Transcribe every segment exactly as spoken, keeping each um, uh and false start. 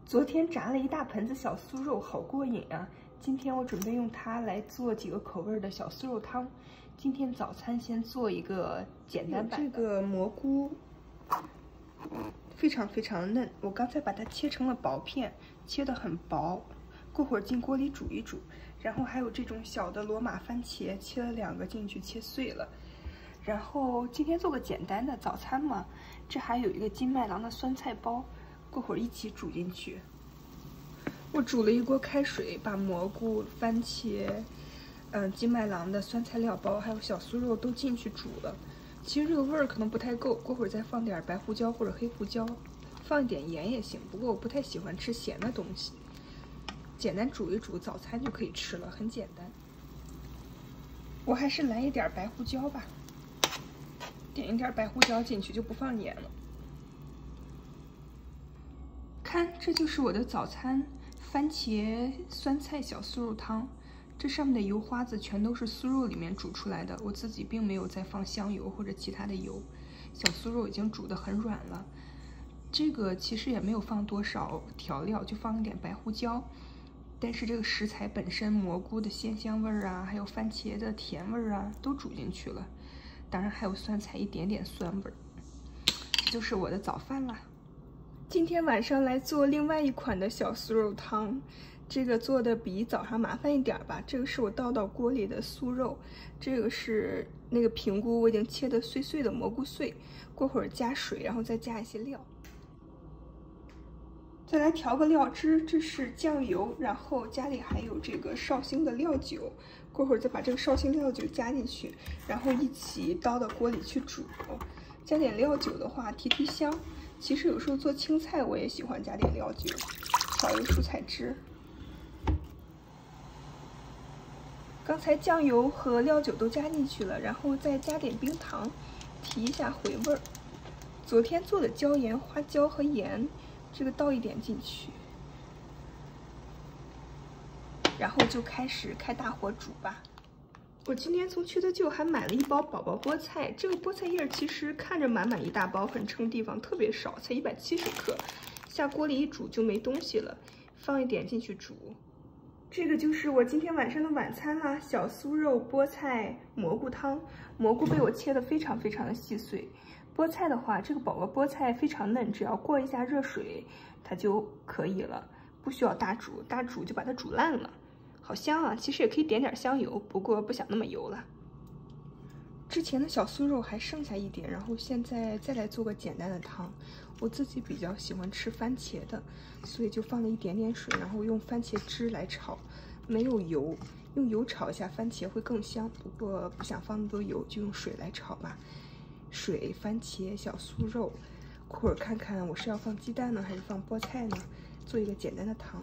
昨天炸了一大盆子小酥肉，好过瘾啊！今天我准备用它来做几个口味的小酥肉汤。今天早餐先做一个简单版的。这个蘑菇非常非常嫩，我刚才把它切成了薄片，切得很薄。过会儿进锅里煮一煮。然后还有这种小的罗马番茄，切了两个进去，切碎了。然后今天做个简单的早餐嘛，这还有一个金麦郎的酸菜包。过会儿一起煮进去。我煮了一锅开水，把蘑菇、番茄、嗯金麦郎的酸菜料包还有小酥肉都进去煮了。其实这个味儿可能不太够，过会儿再放点白胡椒或者黑胡椒，放一点盐也行。不过我不太喜欢吃咸的东西。简单煮一煮，早餐就可以吃了，很简单。我还是来一点白胡椒吧，点一点白胡椒进去，就不放盐了。看，这就是我的早餐，番茄酸菜小酥肉汤。这上面的油花子全都是酥肉里面煮出来的，我自己并没有再放香油或者其他的油。小酥肉已经煮得很软了。这个其实也没有放多少调料，就放一点白胡椒。但是这个食材本身，蘑菇的鲜香味儿啊，还有番茄的甜味儿啊，都煮进去了。当然还有酸菜一点点酸味儿。这就是我的早饭啦。今天晚上来做另外一款的小酥肉汤，这个做的比早上麻烦一点吧。这个是我倒到锅里的酥肉，这个是那个平菇，我已经切的碎碎的蘑菇碎，过会儿加水，然后再加一些料。再来调个料汁，这是酱油，然后家里还有这个绍兴的料酒，过会儿再把这个绍兴料酒加进去，然后一起倒到锅里去煮。加点料酒的话，提提香。其实有时候做青菜，我也喜欢加点料酒，调一个蔬菜汁。刚才酱油和料酒都加进去了，然后再加点冰糖，提一下回味儿。昨天做的椒盐、花椒和盐，这个倒一点进去，然后就开始开大火煮吧。我今天从缺德舅还买了一包宝宝菠菜，这个菠菜叶其实看着满满一大包，很撑地方，特别少，才一百七十克。下锅里一煮就没东西了，放一点进去煮。这个就是我今天晚上的晚餐啦，小酥肉菠菜蘑菇汤。蘑菇被我切得非常非常的细碎，菠菜的话，这个宝宝菠菜非常嫩，只要过一下热水它就可以了，不需要大煮，大煮就把它煮烂了。好香啊！其实也可以点点香油，不过不想那么油了。之前的小酥肉还剩下一点，然后现在再来做个简单的汤。我自己比较喜欢吃番茄的，所以就放了一点点水，然后用番茄汁来炒，没有油，用油炒一下番茄会更香。不过不想放那么多油，就用水来炒吧。水、番茄、小酥肉，过会儿看看我是要放鸡蛋呢，还是放菠菜呢？做一个简单的汤。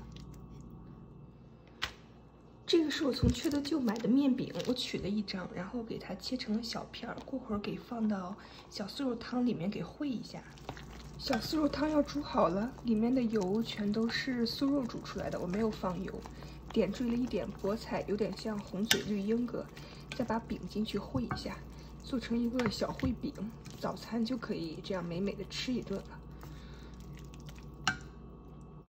这个是我从缺德舅买的面饼，我取了一张，然后给它切成了小片儿，过会儿给放到小酥肉汤里面给烩一下。小酥肉汤要煮好了，里面的油全都是酥肉煮出来的，我没有放油。点缀了一点菠菜，有点像红嘴绿鹦哥，再把饼进去烩一下，做成一个小烩饼，早餐就可以这样美美的吃一顿了。